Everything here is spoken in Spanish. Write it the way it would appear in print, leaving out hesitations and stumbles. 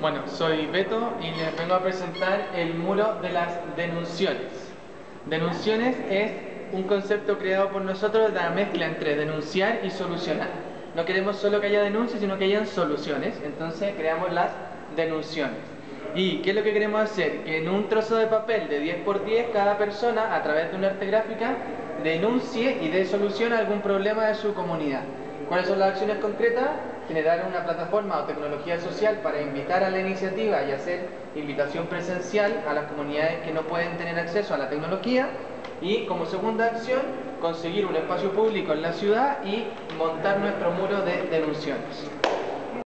Bueno, soy Beto y les vengo a presentar el muro de las denunciones. Denunciones es un concepto creado por nosotros de la mezcla entre denunciar y solucionar. No queremos solo que haya denuncias, sino que hayan soluciones. Entonces creamos las denunciones. ¿Y qué es lo que queremos hacer? Que en un trozo de papel de 10 por 10 cada persona, a través de una arte gráfica, denuncie y dé solución a algún problema de su comunidad. ¿Cuáles son las acciones concretas? Generar una plataforma o tecnología social para invitar a la iniciativa y hacer invitación presencial a las comunidades que no pueden tener acceso a la tecnología. Y como segunda acción, conseguir un espacio público en la ciudad y montar nuestro muro de denunciones.